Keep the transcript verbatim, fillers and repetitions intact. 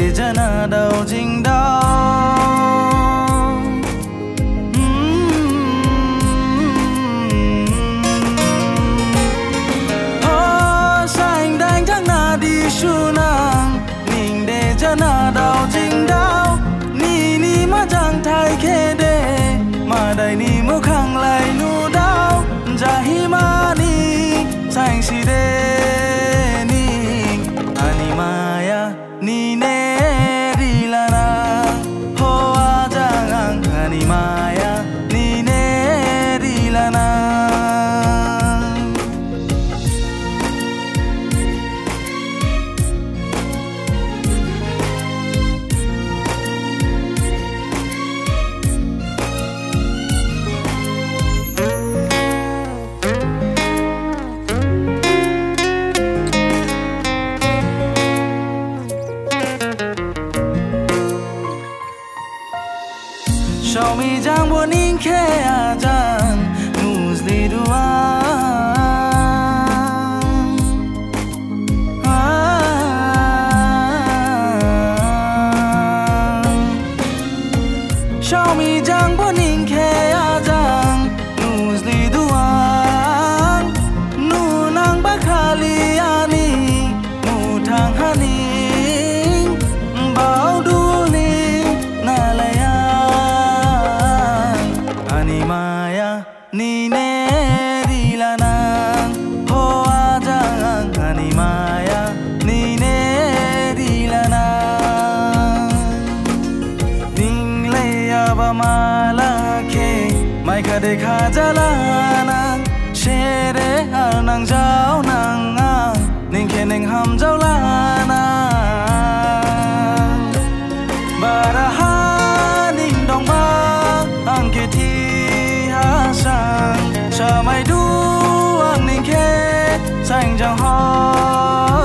jana dau jing dau ho sang dang jang na di shu nang ning de jana dau jing dau ni ni ma jang thai khe de ma dai ni mu khang lai nu dau ja hi ma ni sang si de ni ani maya ni ne Rilanang ho a jang ani maya ni ne Rilanang Show me jang bo ning khe a jang musli dua Show me jang bo ning khe a jang musli dua nu nang ba khali ani nu thang hani bao du ni na la Maya ni ne Rilanang ho a jang ani maya ni ne Rilanang ning le ya ba ma la ke mai kha de kha jala nang she de har nang jao nang a ning khe ning ham jao la nang ba ra ha ning dong ba ang ke thi sang cha mai du ang ning khe sang jang ho